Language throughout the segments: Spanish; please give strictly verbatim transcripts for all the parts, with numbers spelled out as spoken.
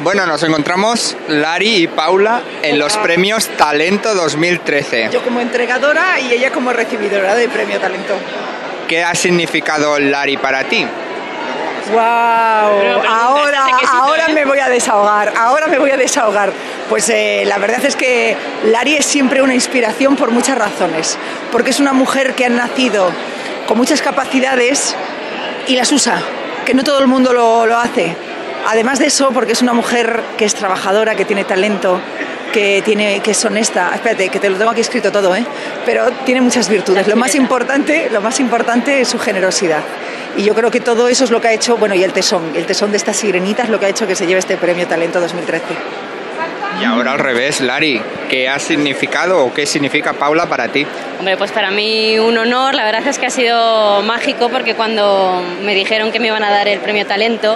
Bueno, nos encontramos Lari y Paula en los premios Talento dos mil trece. Yo como entregadora y ella como recibidora del premio Talento. ¿Qué ha significado Lari para ti? ¡Wow! Ahora, ahora me voy a desahogar, ahora me voy a desahogar. Pues eh, la verdad es que Lari es siempre una inspiración por muchas razones. Porque es una mujer que ha nacido con muchas capacidades y las usa, que no todo el mundo lo, lo hace. Además de eso, porque es una mujer que es trabajadora, que tiene talento, que, tiene, que es honesta. Espérate, que te lo tengo aquí escrito todo, ¿eh? Pero tiene muchas virtudes. Lo más importante, lo más importante es su generosidad. Y yo creo que todo eso es lo que ha hecho, bueno, y el tesón, el tesón de esta sirenita es lo que ha hecho que se lleve este premio Talento dos mil trece. Y ahora al revés, Lari, ¿qué ha significado o qué significa Paula para ti? Hombre, pues para mí un honor, la verdad es que ha sido mágico porque cuando me dijeron que me iban a dar el premio Talento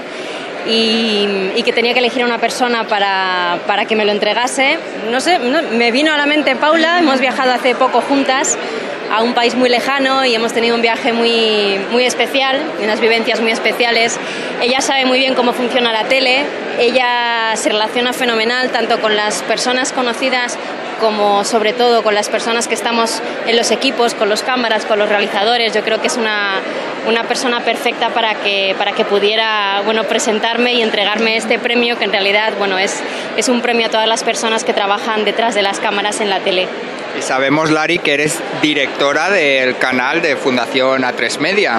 y, y que tenía que elegir a una persona para, para que me lo entregase, no sé, no, me vino a la mente Paula, hemos viajado hace poco juntas a un país muy lejano y hemos tenido un viaje muy, muy especial, unas vivencias muy especiales. Ella sabe muy bien cómo funciona la tele, ella se relaciona fenomenal tanto con las personas conocidas como sobre todo con las personas que estamos en los equipos, con los cámaras, con los realizadores. Yo creo que es una, una persona perfecta para que, para que pudiera, bueno, presentarme y entregarme este premio, que en realidad, bueno, es, es un premio a todas las personas que trabajan detrás de las cámaras en la tele. Y sabemos, Lari, que eres directora del canal de Fundación A tres Media.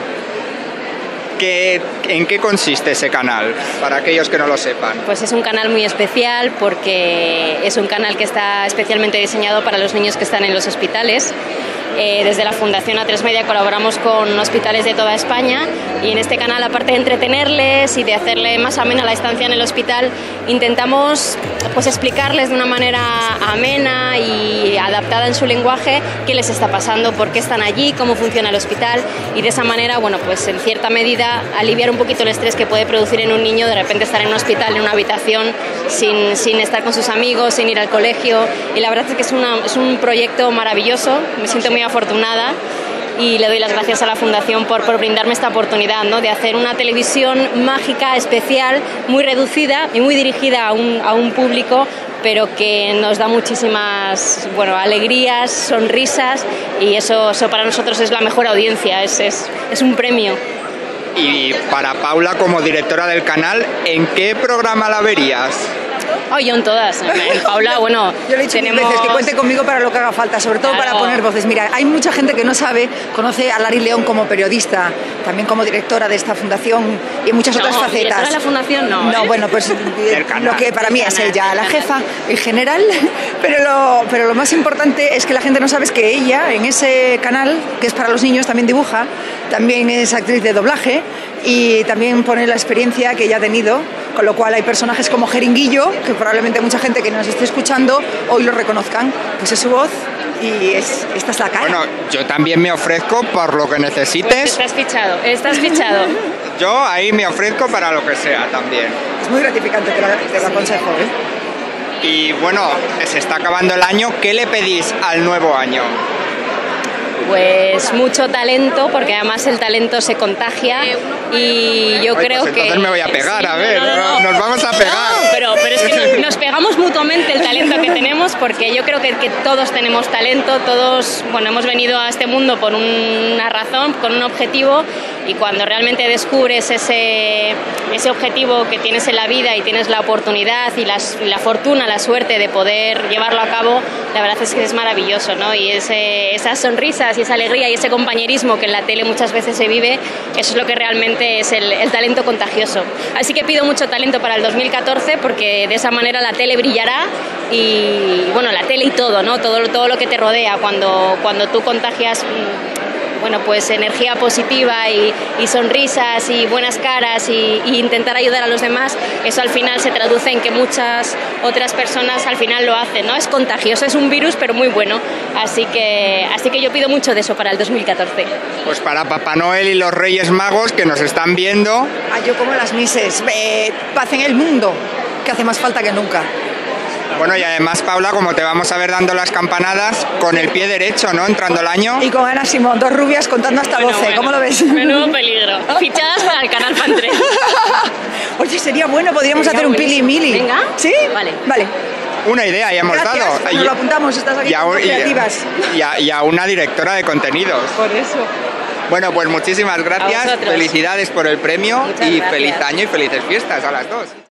¿Qué, ¿En qué consiste ese canal, para aquellos que no lo sepan? Pues es un canal muy especial porque es un canal que está especialmente diseñado para los niños que están en los hospitales. Eh, desde la Fundación A tres Media colaboramos con hospitales de toda España y en este canal, aparte de entretenerles y de hacerle más amena la estancia en el hospital, intentamos pues explicarles de una manera amena y adaptada en su lenguaje qué les está pasando, por qué están allí, cómo funciona el hospital y de esa manera, bueno, pues en cierta medida aliviar un poquito el estrés que puede producir en un niño de repente estar en un hospital, en una habitación, sin, sin estar con sus amigos, sin ir al colegio. Y la verdad es que es, una, es un proyecto maravilloso, me siento muy afortunada y le doy las gracias a la Fundación por, por brindarme esta oportunidad, ¿no?, de hacer una televisión mágica, especial, muy reducida y muy dirigida a un, a un público, pero que nos da muchísimas, bueno, alegrías, sonrisas y eso, eso para nosotros es la mejor audiencia, es, es, es un premio. Y para Paula, como directora del canal, ¿en qué programa la verías? Oh, yo en todas. En Paula, bueno, yo le he dicho tenemos... mil veces que cuente conmigo para lo que haga falta, sobre todo claro, para poner voces. Mira, hay mucha gente que no sabe, conoce a Lari León como periodista, también como directora de esta fundación y muchas no, otras facetas. ¿Directora de la fundación? No. No, ¿eh? bueno, pues lo que para mí es ella, la jefa en general, pero lo, pero lo más importante es que la gente no sabe es que ella, en ese canal, que es para los niños, también dibuja, también es actriz de doblaje y también pone la experiencia que ella ha tenido, con lo cual hay personajes como Jeringuillo, que probablemente mucha gente que nos esté escuchando hoy lo reconozcan, pues es su voz y es, esta es la cara. Bueno, yo también me ofrezco por lo que necesites. Pues estás fichado, estás fichado. Yo ahí me ofrezco para lo que sea también. Es muy gratificante, te lo, te lo aconsejo, ¿eh? Y bueno, se está acabando el año, ¿qué le pedís al nuevo año? Pues mucho talento, porque además el talento se contagia y yo Ay, creo pues que... entonces me voy a pegar, sí, a ver, no, no, no. nos vamos a pegar. No, pero, pero es que nos, nos pegamos mutuamente el talento que tenemos, porque yo creo que, que todos tenemos talento, todos, bueno, hemos venido a este mundo por una razón, con un objetivo, y cuando realmente descubres ese, ese objetivo que tienes en la vida y tienes la oportunidad y las, la fortuna, la suerte de poder llevarlo a cabo, la verdad es que es maravilloso, ¿no? Y ese, esas sonrisas y esa alegría y ese compañerismo que en la tele muchas veces se vive, eso es lo que realmente es el, el talento contagioso. Así que pido mucho talento para el dos mil catorce, porque de esa manera la tele brillará y, bueno, la tele y todo, ¿no? Todo, todo lo que te rodea, cuando, cuando tú contagias... bueno, pues energía positiva y, y sonrisas y buenas caras y, y intentar ayudar a los demás, eso al final se traduce en que muchas otras personas al final lo hacen, ¿no? Es contagioso, es un virus, pero muy bueno. Así que, así que yo pido mucho de eso para el dos mil catorce. Pues para Papá Noel y los Reyes Magos que nos están viendo... Ah, yo como las mises, eh, paz en el mundo, que hace más falta que nunca. Bueno, y además, Paula, como te vamos a ver dando las campanadas con el pie derecho, ¿no?, entrando el año. Y con Ana Simón, dos rubias contando hasta bueno, doce, bueno, ¿cómo lo ves? Menudo peligro. Fichadas para el canal Fan tres. Oye, sería bueno, podríamos Sería hacer un buenísimo. pili mili. ¿Venga? ¿Sí? Vale. Vale. Una idea ya hemos Gracias, dado. nos lo apuntamos, estás aquí y a, muy y a- creativas. y a- y a una directora de contenidos. Por eso. Bueno, pues muchísimas gracias, vosotros. felicidades por el premio Muchas y gracias. feliz año y felices fiestas a las dos.